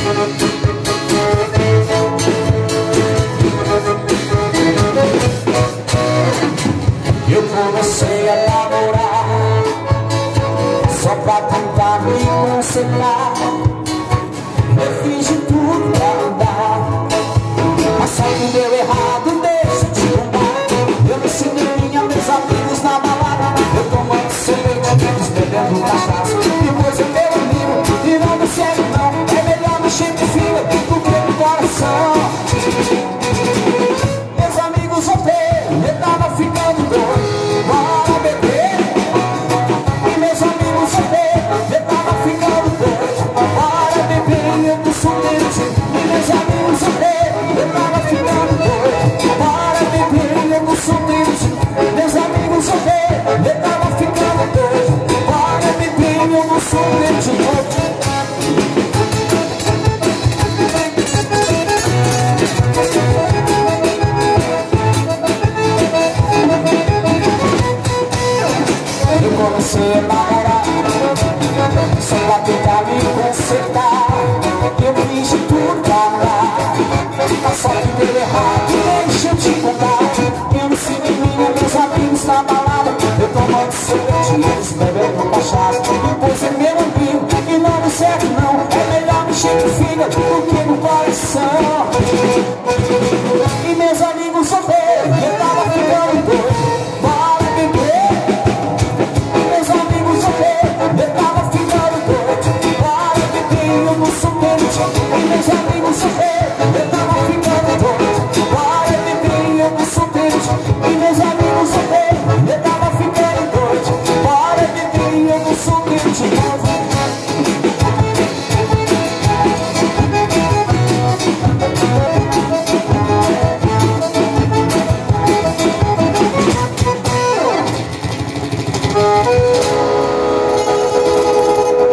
Eu comecei a namorar só pra tentar me consertar. Eu fiz de tudo pra andar, mas só que deu errado, deixa eu te contar. Eu me cineirinha, meus amigos na balada, eu tomando cerveja, eles bebendo cachaça. Depois eu meu amigo, e não me segue não, é melhor mexer de fila do que no coração. Meus amigos solteiros, eu tava ficando doido, bora beber. E meus amigos solteiros, eu tava ficando doido, bora beber. E eu tô solteiro, e meus amigos solteiros, eu tava ficando doido, bora beber. E eu tô solteiro, meus amigos solteiros, eu tava ficando doido, bora beber. E eu tô solteiro de novo. Eu comecei a namorar só pra tentar me consertar. Eu fiz de tudo pra andar, mas só que deu errado, deixa eu te contar. Eu me ensinei minha, meus amigos na balada, eu tomando cerveja, eles bebendo cachaça. Depois é meu amigo, e não me serve não, é melhor mexer de fígado do que no coração. E meus amigos solteiros, eu tava ficando doido, bora beber. Meus amigos solteiros, eu tava ficando doido, bora beber. Eu não sou doido, e meus amigos solteiros, eu tava ficando doido, bora beber. Eu não sou doido, e meus amigos solteiros, eu tava ficando doido, bora beber. Eu não sou doido de novo.